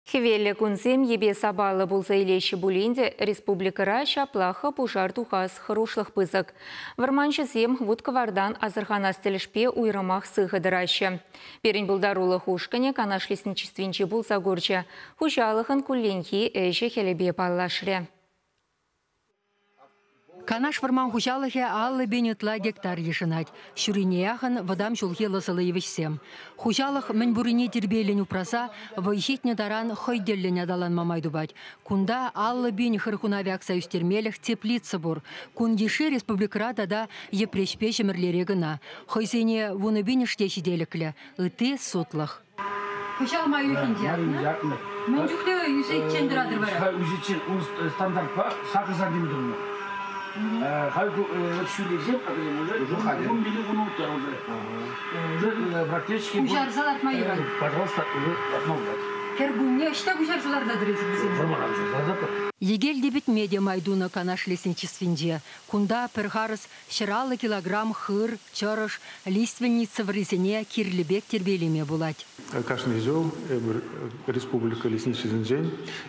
Хевелі күнзем ебе сабалы болса илеші бұлінде республикара шаплақы пұжар тухас хорошлық пызық. Варманшы зем вудкавардан азырхан астелішпе уйрымақ сығыдырашы. Берін бұлдарулы хушкане канашлесничественче болса көрчі. Хужалықын күлленхи әжі хелебе баллашыры. Канаш варман хужалығы аллы бенетла гектар ешінать. Шүрінеяғын вадам жолге лысылы евешсем. Хужалық мен бұрыне дербейлен упраса, вайхетне даран хойделлен адалан мамайды бать. Кунда аллы бен хырхун авиакса үстермеліх теплицы бұр. Кундиши республикарада да епрешпе жемірлерегіна. Хойзене вуны бен іштешіделіклі. Үті сотлық. Хужал маю хиндия. Мен жүхте үсетчен дырадыр бара. Үсетчен стандарт па, сақызар демдірмі. Халку шулезем, уже 1 миллион уже практически. Ужарсалар майра. Пожалуйста, уже основа. Кербунне что ужарсаларда дрезбизем. Егел дебит медиа майдуна канаш лесничественде. Кунда перхарс ширалы килограмм хыр, чарыш, лиственница в резине кирлебек тербелеме булать. Каждый зел республика лесничественде,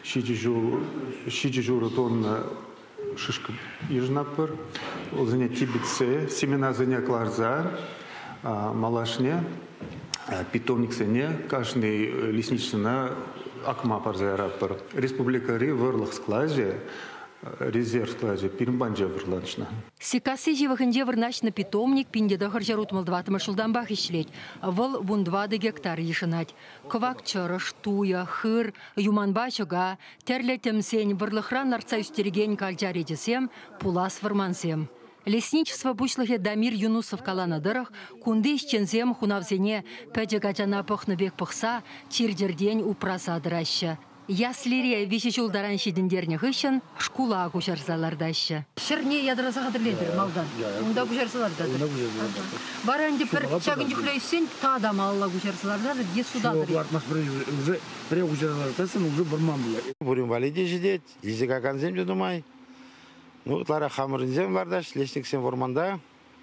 щичи журатон шишка ежнапыр, олзене тибетсе, семена зене кларза, малашне, питомник зене, каждый лесничествена акма парзайрапыр. Республика ри верлах складе, резерв складе, пирмбанже верланчна. Сикасы живахынде вырначна питомник пиндеда харжарут малдватыма шылданбах ишлеть. Выл вундвады гектар ешынать. Квак чарыш, туя, хыр, юманба чога, терле темсень вырлыхран нарца үстереген кальджаре десем, пулас вармансем. Лесничество бушлыхе Дамир Юнусов каланадырых, кунды исчензем хунавзене пәджігачана пөхныбек пықса, чирдерден упраса дыраща. Яслере вишечулдаран шедіндерніх үшін шкула күшарсалардаща. Шырне ядраса қадырледір малдан. Онда күшарсалардадыр. Баранде бір шағын жүклейсен, тада малла күшарсалардадыр, де судадыр. Уже при күшарсалардасың, уже бұрман бұлар. Бұрын валиде жедет, езек ақан земде думай. Ну, лара хамырын землардаш, лесник сен ворманда.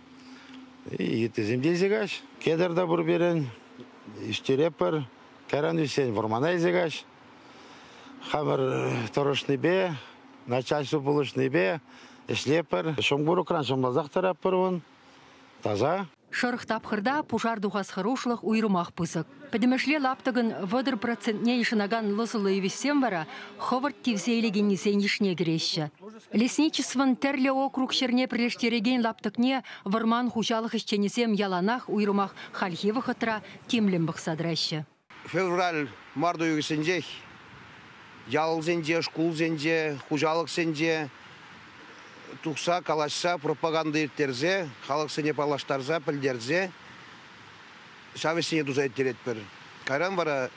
Еті земде езегаш. Кедарда бұр берін, іштерепір, кәран үсен вормана езегаш. Хамыр торошный бе, начальство булышный бе, эшлепір. Шоңбұру кран шомлазақ тараппыр вон. Таза. Шырық тапқырда пұжар дұғас хорошлық уйрымақ пызық. Пәдімішле лаптығын вадыр процентне ешінаган лысылы евесем вара, ховард тевзейлеген несен ешіне кереші. Лесничествон тәрлі округ шерне прилештереген лаптықне варман хужалық ішченесем яланақ уйрымақ халхевы хытра темлен бұқсадырайшы. Февраль марду югесенде, ялыл зенде, шкул зенде, хужалық зенде, тұқса, калашса, пропаганда ертерзе, халық сене палаштарза, пілдерзе, шавесіне дұза еттерет бір. Кайран бара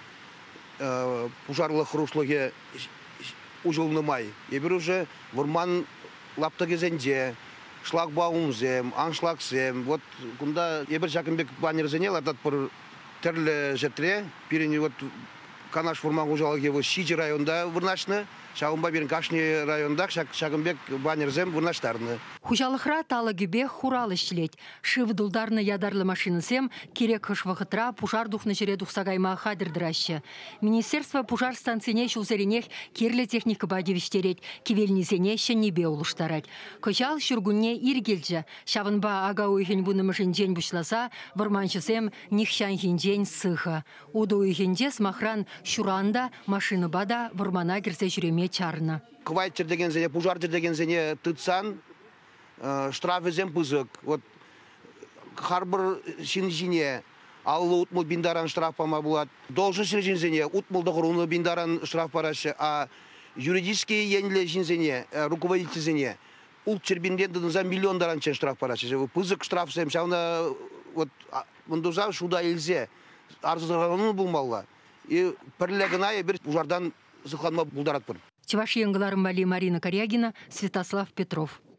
пужарлы хұрушылығы ұжылны май. Ебір уже вұрман лаптығы зенде, шлагбаумзем, аншлагсем. Вот күнда ебір Жақынбек банерзене лардат бір тірлі жетре, перені вот Канаш вұрман ұжалығы Шичи районда вырнашны, Шағынба берін Кашни районда Шағынбек банерзем вырнаштарны. Хужалықра талы гүбе хуралы шлет. Шывы дулдарны ядарлы машинысем керек хыш вақытра пужар духны жере дұқсағайма хадырдырашы. Министерство пужар станцияне шулзеренех керлі техника бадевіштерет, кевелнезене шенебе улыштарать. Кычал шүргүнне иргелжі, шавынба ага уйхен бұны мүшінден бұшласа, варманшысем нихшан хинден сыха. Уды уйхенде смахран шуранда машины бада вармана кірсе жүреме чарна. Квайтер деген зене, пужартер деген зене тыцан, штраф өзем пызык. Вот харбыр шинжине аллы утмыл биндаран штраф пама булат. Должен шинжине утмыл дұғыруны биндаран штраф парашы. А юридические енле шинзене, руководитель зене, улт чербинден дыныза миллиондаран чен штраф парашы. Пызык штраф сем, шауна вот мындуза шуда елзе арзызғанын булмалла. И пірлегіна ебір пужардан зықланма бұлдарат бір. Чеваш еңгіларым Марина Корягина, Святослав Петров.